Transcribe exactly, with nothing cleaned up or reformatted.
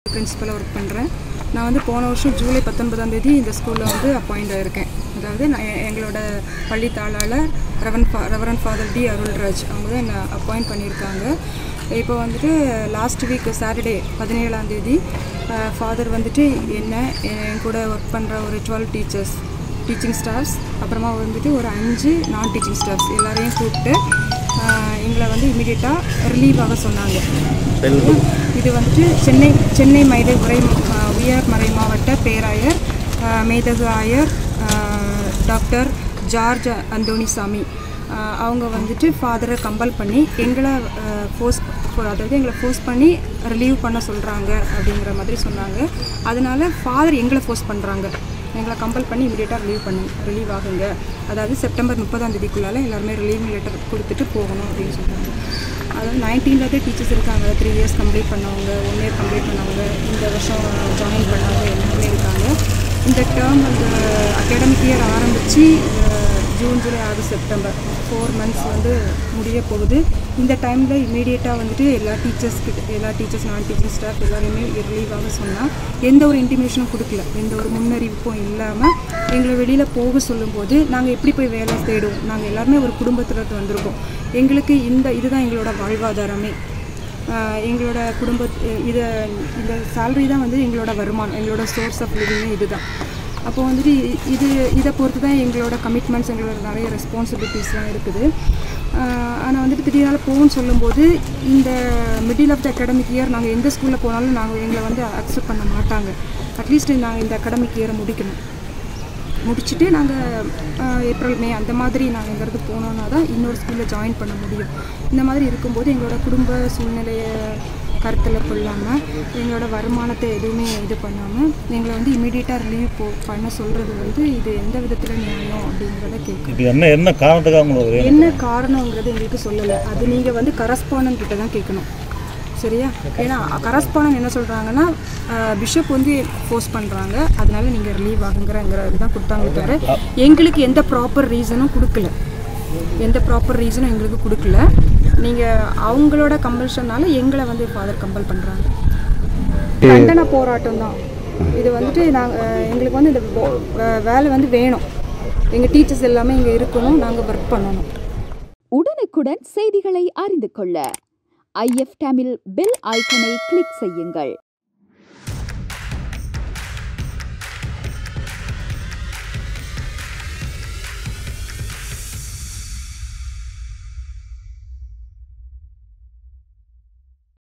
பிரின்சிபலாக work பண்ணுறேன். நான் வந்து போன வருஷம் ஜூலை பத்தொன்பதாம் தேதி இந்த ஸ்கூலில் வந்து அப்பாயிண்ட் ஆகியிருக்கேன். அதாவது நான் எங்களோட பள்ளி தாளாளர் ரெவன் ஃபா ரெவரன் ஃபாதர் டி அருள்ராஜ் அவங்க தான் என்னை அப்பாயிண்ட் பண்ணியிருக்காங்க. இப்போ வந்துட்டு லாஸ்ட் வீக் சாட்டர்டே பதினேழாம் தேதி ஃபாதர் வந்துட்டு என்ன என் கூட ஒர்க் பண்ணுற ஒரு டுவெல் டீச்சர்ஸ் டீச்சிங் ஸ்டாஃப்ஸ் அப்புறமா வந்துட்டு ஒரு அஞ்சு நான் டீச்சிங் ஸ்டாஃப்ஸ் எல்லாரையும் கூப்பிட்டு எங்களை வந்து இமீடியட்டாக ரிலீவ் ஆக சொன்னாங்க. இது வந்துட்டு சென்னை சென்னை மைதை உரை உயர் மறை மாவட்ட பேராயர் மேதகு ஆயர் டாக்டர் ஜார்ஜ் அந்தோணிசாமி அவங்க வந்துட்டு ஃபாதரை கம்பல் பண்ணி எங்களை ஃபோர்ஸ் அதாவது எங்களை ஃபோர்ஸ் பண்ணி ரிலீவ் பண்ண சொல்கிறாங்க அப்படிங்கிற மாதிரி சொன்னாங்க. அதனால ஃபாதர் எங்களை ஃபோர்ஸ் பண்ணுறாங்க, எங்களை கம்பல் பண்ணி இமீடியட்டாக ரிலீவ் பண்ணி ரிலீவ் ஆகுங்க, அதாவது செப்டம்பர் முப்பதாம் தேதிக்குள்ளால் எல்லாருமே ரிலீவ் லெட்டர் கொடுத்துட்டு போகணும் அப்படின்னு சொல்கிறாங்க. அதாவது நைன்டீன்லேருந்து டீச்சர்ஸ் இருக்காங்க, த்ரீ இயர்ஸ் கம்ப்ளீட் பண்ணவங்க, ஒன் இயர் கம்ப்ளீட் பண்ணவங்க, இந்த வருஷம் ஜாயின் பண்ணவங்க எல்லாருமே இருக்காங்க. இந்த டேர்ம் அந்த அகாடமிக் இயர் ஆரம்பித்து June July August September four months வந்து முடிய போகுது. இந்த டைமில் இமீடியட்டாக வந்துட்டு எல்லா டீச்சர்ஸ்கிட்ட எல்லா டீச்சர்ஸ் நான் டீச்சிங் ஸ்டாஃப் எல்லாருமே ரிலீவாக சொன்னால் எந்த ஒரு இன்டிமேஷனும் கொடுக்கல, எந்த ஒரு முன்னறிவிப்பும் இல்லாமல் எங்களை வெளியில் போக சொல்லும்போது நாங்கள் எப்படி போய் வேலை தேடுவோம்? நாங்கள் எல்லாருமே ஒரு குடும்பத்தில் வந்திருக்கோம். எங்களுக்கு இந்த இதுதான் எங்களோட வாழ்வாதாரமே, எங்களோட குடும்ப இதை இந்த சேலரி தான் வந்து எங்களோட வருமானம், எங்களோட சோர்ஸ் ஆஃப் லிவிங்கே இது தான். அப்போ வந்துட்டு இது இதை பொறுத்து தான் எங்களோட கமிட்மெண்ட்ஸ் எங்களோட நிறைய ரெஸ்பான்சிபிலிட்டிஸ்லாம் இருக்குது. ஆனால் வந்துட்டு திடீர்னால போகும்னு சொல்லும்போது இந்த middle of the academic year நாங்கள் எந்த ஸ்கூலில் போனாலும் நாங்கள் எங்களை வந்து அக்செப்ட் பண்ண மாட்டாங்க. அட்லீஸ்ட் நாங்கள் இந்த அகாடமிக் இயரை முடிக்கணும், முடிச்சுட்டு நாங்கள் ஏப்ரல் மே அந்த மாதிரி நாங்கள் எங்கிறது போனோன்னா தான் இன்னொரு ஸ்கூலில் ஜாயின் பண்ண முடியும். இந்த மாதிரி இருக்கும்போது எங்களோட குடும்ப சூழ்நிலையை கருத்தில் கொள்ளாமல் எங்களோட வருமானத்தை எதுவுமே இது பண்ணாமல் எங்களை வந்து இமீடியட்டாக ரிலீவ் போ பண்ண சொல்கிறது வந்து இது எந்த விதத்தில் நியாயம் அப்படிங்கிறத கேட்குறோம். என்ன என்ன காரணத்துக்காக என்ன காரணங்கிறது எங்களுக்கு சொல்லலை, அது நீங்கள் வந்து கரஸ்பாண்டன்ட் கிட்ட தான் கேட்கணும், சரியா? ஏன்னா கரஸ்பாண்டன்ட் என்ன சொல்கிறாங்கன்னா பிஷப் வந்து ஃபோர்ஸ் பண்ணுறாங்க, அதனால நீங்கள் ரிலீவ் ஆகுங்கிறங்கிற இதுதான் கொடுத்தாங்க தவிர எங்களுக்கு எந்த ப்ராப்பர் ரீசனும் கொடுக்கல, எந்த ப்ராப்பர் ரீசனும் எங்களுக்கு கொடுக்கல. நீங்கள் அவங்களோட கம்பல்ஷனால எங்களை வந்து ஃபாதர் கம்பல் பண்ணுறாங்க. கண்டன போராட்டம் தான் இது. வந்துட்டு நாங்கள் எங்களுக்கு வந்து இந்த வேலை வந்து வேணும், எங்கள் டீச்சர்ஸ் எல்லாமே இங்கே இருக்கணும், நாங்கள் ஒர்க் பண்ணணும். உடனுக்குடன் செய்திகளை அறிந்து கொள்ள ஐ எஃப் தமிழ் பெல் ஐக்கனை கிளிக் செய்யுங்கள்.